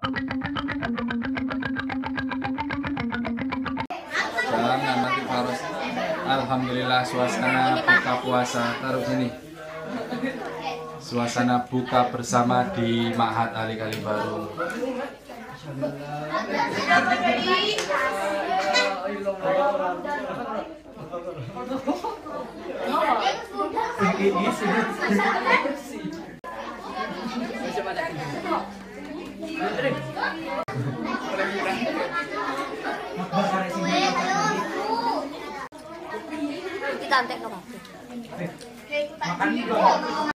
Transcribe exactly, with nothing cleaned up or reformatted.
Jangan nanti harus. Alhamdulillah suasana buka puasa. Taruh sini. Suasana buka bersama di Ma'had Ali Kalibaru. Kita antek no.